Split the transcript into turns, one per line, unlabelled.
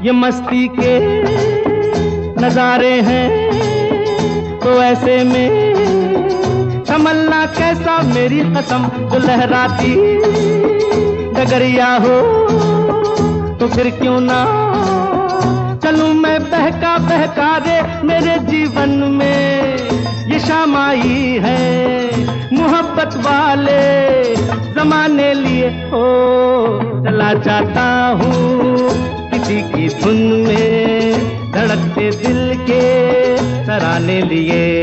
ये मस्ती के नजारे हैं, तो ऐसे में संभलना कैसा मेरी कसम। जो लहराती डगरिया हो तो फिर क्यों ना चलूं मैं बहका बहका रे। मेरे जीवन में ये शाम आई है मोहब्बत वाले जमाने लिए। हो चला जाता हूँ किसी की धुन में, धड़कते दिल के सराहने लिए।